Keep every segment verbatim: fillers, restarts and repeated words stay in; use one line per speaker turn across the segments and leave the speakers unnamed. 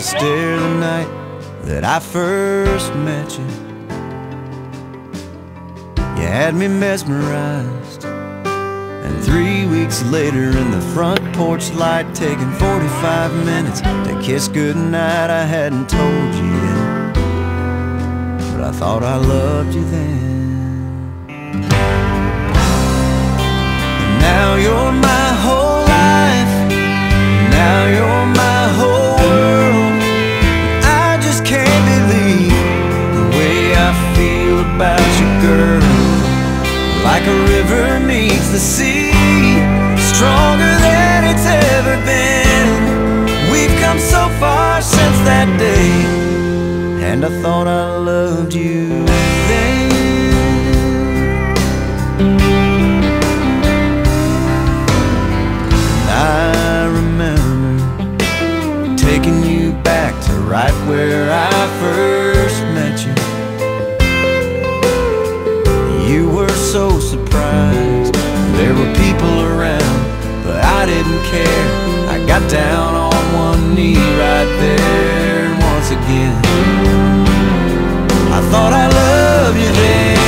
stare the night that I first met you. You had me mesmerized, and three weeks later in the front porch light, taking forty-five minutes to kiss goodnight. I hadn't told you yet, but I thought I loved you then. And now you're my whole life, now you're my whole world. I just can't believe the way I feel about you, girl. Like a river meets the sea, stronger than it's ever been. We've come so far since that day, and I thought I loved you then. And I remember taking you back to right where I first met you. You were so surprised, there were people around, but I didn't care. I got down on one knee right there, and once again I thought I loved you then.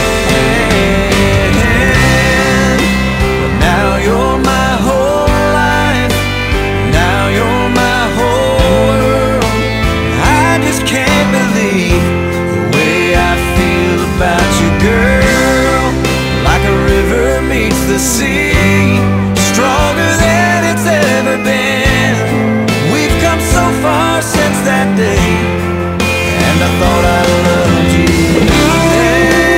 But now you're my whole life, now you're my whole world. I just can't believe the way I feel about you, girl. The sea, stronger than it's ever been. We've come so far since that day, and I thought I loved you then.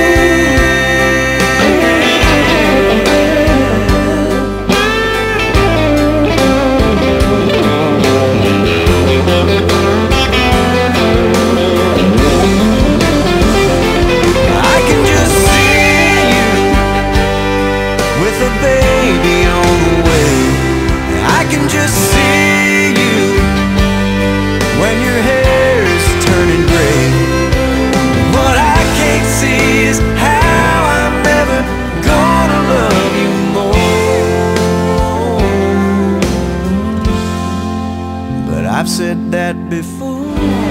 I can just see you with a baby on the way. I can just see you when your hair's turning gray. What I can't see is how I'm never gonna love you more. But I've said that before.